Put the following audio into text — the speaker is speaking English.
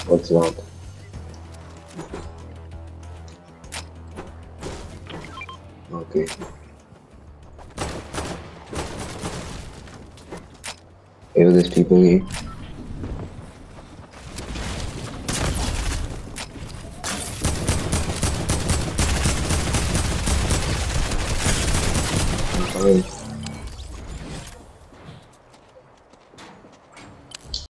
What's that? Okay. Here this people here. I'm coming.